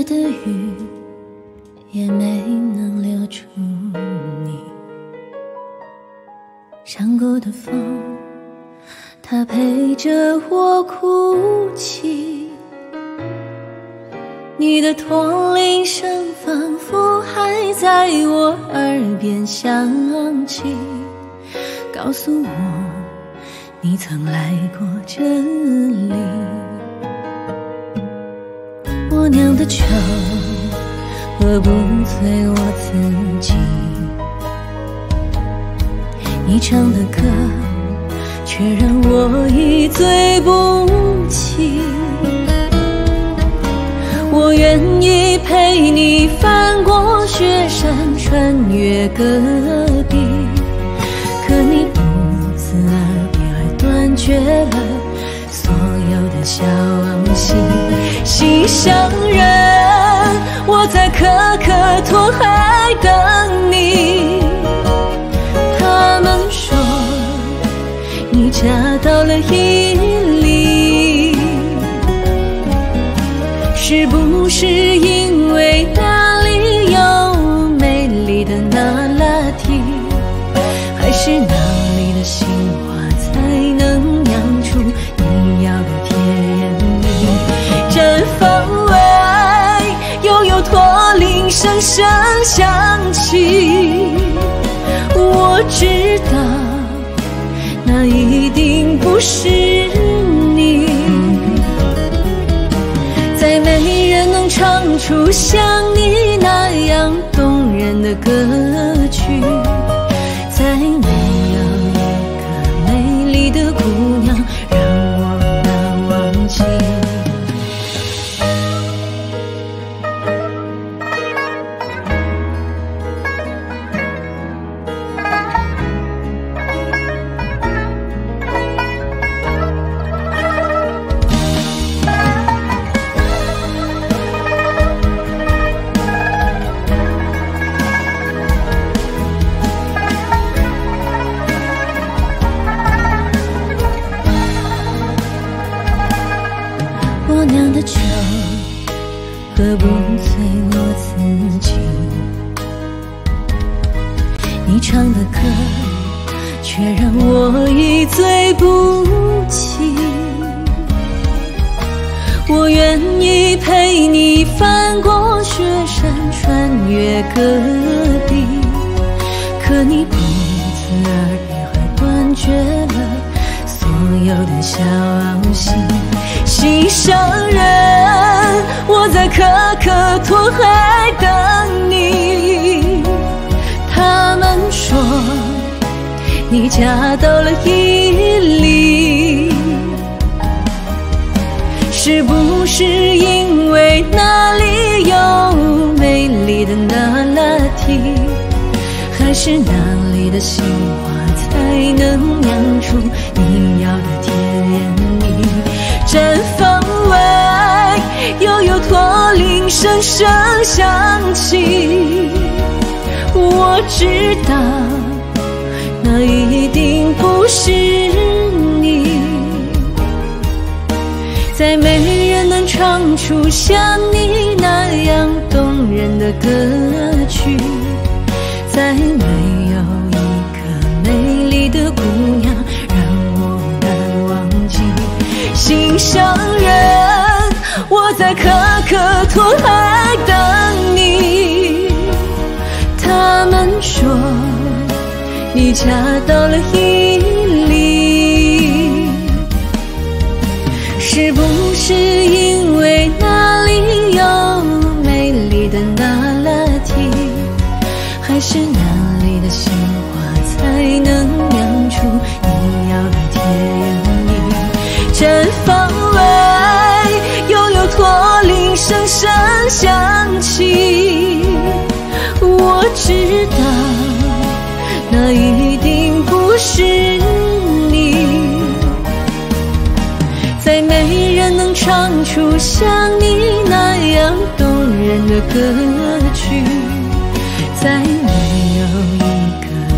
夜的雨也没能留住你，想过的风，它陪着我哭泣。你的驼铃声仿佛还在我耳边响起，告诉我你曾来过这里。我酿的酒喝不醉我自己，你唱的歌却让我一醉不起。我愿意陪你翻过雪山，穿越戈壁，可你不辞而别，还断绝了所有的消息。心上人，我在可可托海等你。他们说你嫁到了伊犁，是不是因为那里有美丽的那拉提，还是那里的杏花才能酿出你要的甜蜜？毡房外又有驼铃声声响起，我知道那一定不是你。再没人能唱出像你那样动人的歌曲，再没有一个美丽的姑娘让我难忘记。我酿的酒喝不醉我自己，你唱的歌却让我一醉不起。我愿意陪你翻过雪山，穿越戈壁，可你不辞而别，还断绝了所有的消息。心上人，我在可可托海等你。他们说你嫁到了伊犁，是不是因为那里有美丽的那拉提，还是那里的杏花才能酿出你要的甜蜜？毡房外又有驼铃声声响起，我知道那一定不是你。再没人能唱出像你那样动人的歌曲，再没有一个美丽的姑娘让我难忘记。心上人，我在可可托海等你。他们说你嫁到了伊犁，是不是因为那里有美丽的那拉提，还是那里的杏花才能酿出你要的甜蜜？毡房外又有驼铃声声响起，我知道那一定不是你。再没人能唱出像你那样动人的歌曲，再没有一个